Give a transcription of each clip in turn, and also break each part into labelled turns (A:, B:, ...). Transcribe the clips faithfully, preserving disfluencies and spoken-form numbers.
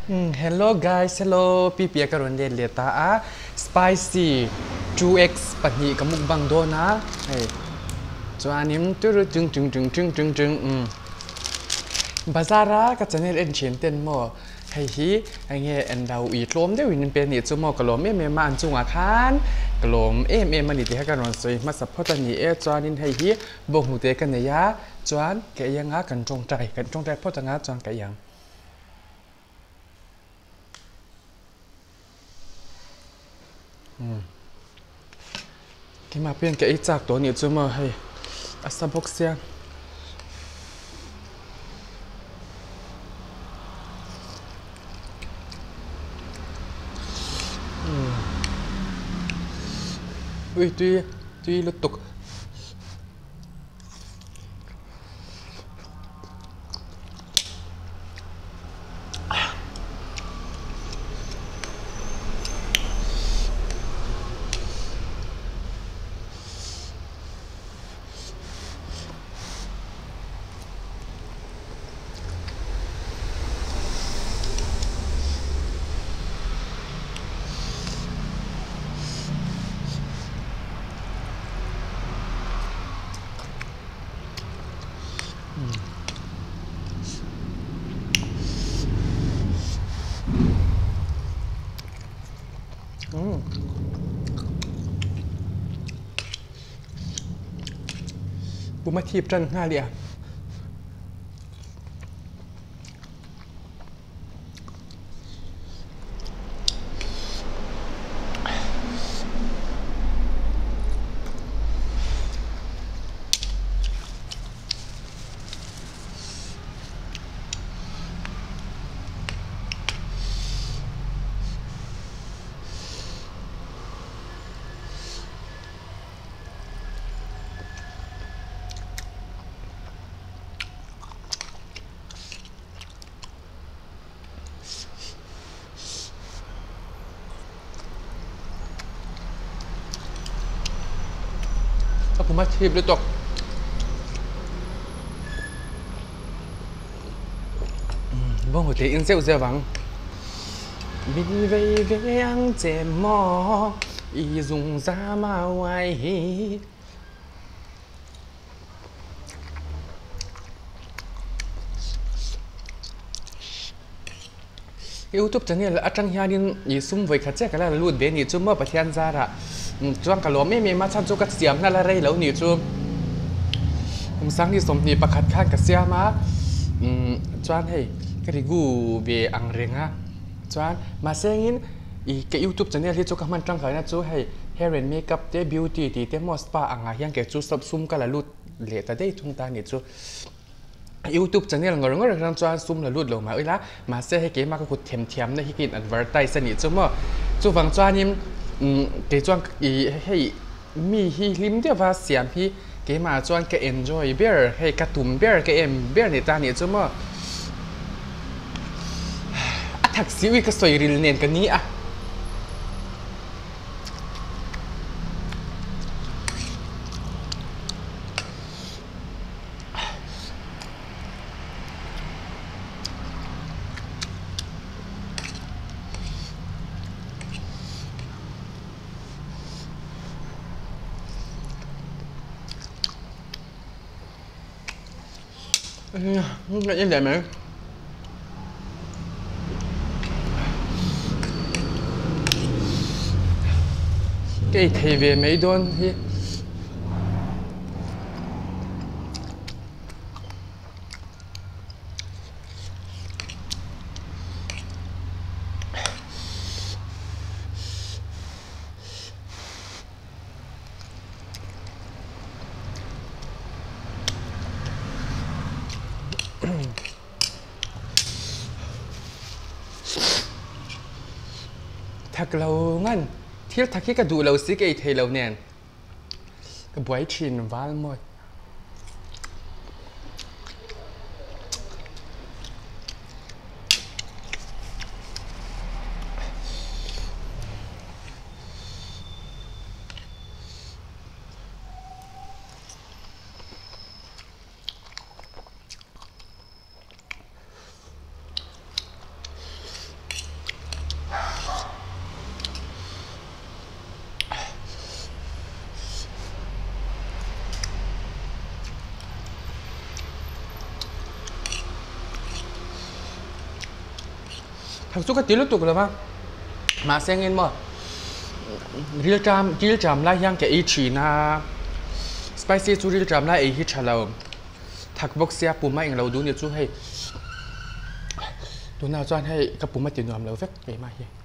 A: Hmm, hello guys, hello pipi karon den leta a spicy two x pani kamuk bang do na hey chuanim tur chung chung chung chung chung chung um bazara ka channel en chen ten mo hei hi ange en dau i tlom de win pen ni chu mo kalom me me man chunga khan kalom em em mani ti ha karon soi ma support ani e chuanin hei hi bo hu te kan ya chuan ke yanga kan tong trai kan tong trai photanga chuan ka yang cái mà bên cái chạc tổ nhiệt cho mà hay Starbucks xe ui tuy tuy lục tục bố mà thiệp chân hai đi à bố mà thiệp liên tục bố hồi thế in rượu rượu vắng vì vậy về ăn chè mò y dùng ra mà ngoài YouTube channel là trang hianin yi sum với khát cái là luôn bé ni chu mơ bát thiên ra ra chuang cả lúa mẹ mẹ mà chăn chu cắt xiêm na là rây lâu ni chuผมsáng đi sớm niประคัดข้างกับเสียมาchuan hey cái đi gu về ăn riêng ha chuan mà xem in ý cái YouTube channelที่chu các man trang khởi na chu hey hair and makeup te beauty ti te mo spa ang hiang cái chu sub sum cái là luôn lệ ta đây chúng ta ni chu YouTube channel ngồi ngồi rằng cho zoom là lút lầu mà ơi lá mà sẽ hay cái mà có cột thèm thèm này cái advertise này chứ mà chú vàng cho anh em cái cho cái hay mi hi lim địa và xiêm hi cái mà cho anh cái enjoy beer hay cái tụm beer cái em beer này ta này chứ mà thật sự cái soi reel nền cái ní à Nghe em đẹp mà cái thì về mấy đôn thì thật lâu ngăn thiết thật cái đủ lâu xí cái thầy lâu nè cái buổi chín vál môi thằng chú cái tiếng lúc tục rồi mà mà xem nghe mà real time real time lại yang cái ý chỉ na spicy chú real time lại ý hít chả lâu thằng bốc xe bùm mai lâu đủ nhiều chú hay đủ nào cho anh hay các bùm mai tiền nhòm lâu phết về mai vậy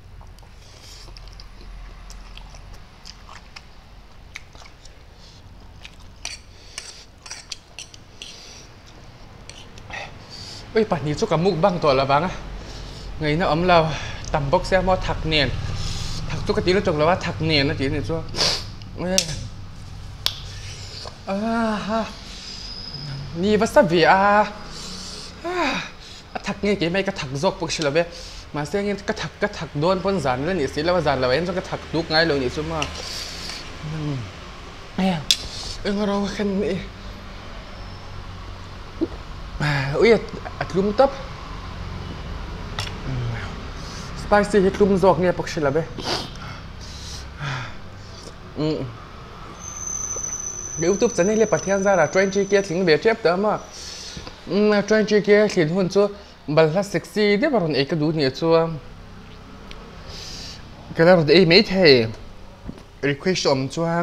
A: ơi bảnนี้chúกับมุกบังตัวละบังอะไงนะอมเราตำบกแซมอถักเนียนถักจุกตีแล้วจงแล้วว่าถักเนียนนะจีนี่chúอ่าฮะนี่วาซาบิอ่ะถักเงี้ยกี่ไม่ก็ถักซอกพวกชิลเบ้มาเสียงก็ถักก็ถักโดนพ้นจานแล้วนี่สิแล้วว่าจานเราเองก็ถักลุกง่ายเลยนี่chúมาเอ้ยเอ็งเราแค่นี้อุ้ยอัดลุ่มตับสไปซี่ให้ลุ่มจอกเนี่ยปกติละเบ้เดี๋ยวตุ๊บจะนี่เรียกปะเทียนซะละทรนจีเกียร์ถึงเบียร์เทียบเติมอ่ะทรนจีเกียร์ถึงหุ่นชัวบัลลัสเซ็กซี่เดี๋ยวบางคนเอกก็ดูเนี่ยชัวก็แล้วเอ้ไม่เท่รีเควสต์อมชัว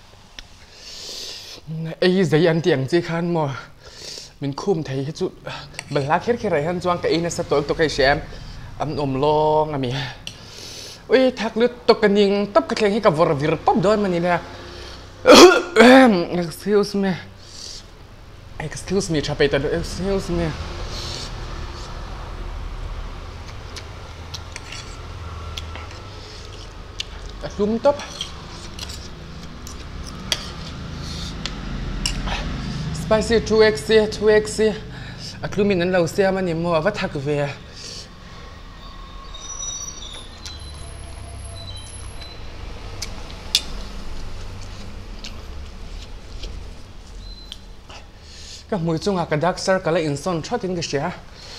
A: ไอ้ใจอันเตียงจีคันมั่วmình khum thấy hết chút bật lá hết cái này hắn doang cái này sẽ tối tôi cái xem ấm ôm lo à mi ôi thắc lướt tôi cái nhìn tấp cái khenให้กับวอร์วิร์ป๊อปโดนมันนี่นะ excuse me excuse me ชาเปต excuse me ลุมตับspicy two x two x อะคลุมินั้นเราเสียมันนี่มัวว่าทักเวียก็มวยจงอากระดักเซอร์ก็เลยอินซอนชอบทิ้งกันเสีย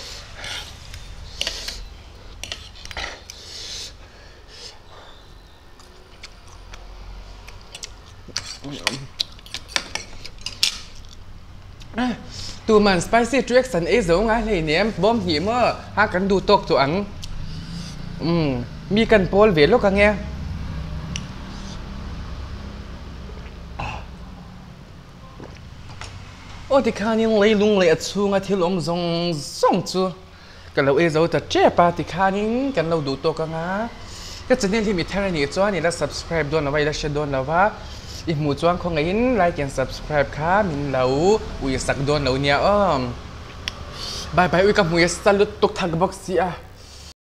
A: ตัวมัน spicy trick สันเอซงไงเลยเนี่ยบอมหิมอ่ะหากันดูตกตัวอังอืมมีกันโพลเวลกันไงโอ้ที่ข้านี่เลยลุงเลยอัดชูงอาทิตย์ลมซงส่งจูกันเราเอซจะเจ็บปะที่ข้านี่กันเราดูตกกันนะก็จะเนี่ยที่มีเท่านี้จ้านี่แล้ว subscribe ด้วยนะไว้แล้วแชร์ด้วยนะว่าอีหมู่จ้างของไอ้หินไลค์กัน subscribe ค่ะมินเหลาอุ้ยสักโดนเหลาเนี่ยอ้อมบายบายอุ้ยกับหมู่ยสลุดตกทางบ็อกซี่อ่ะ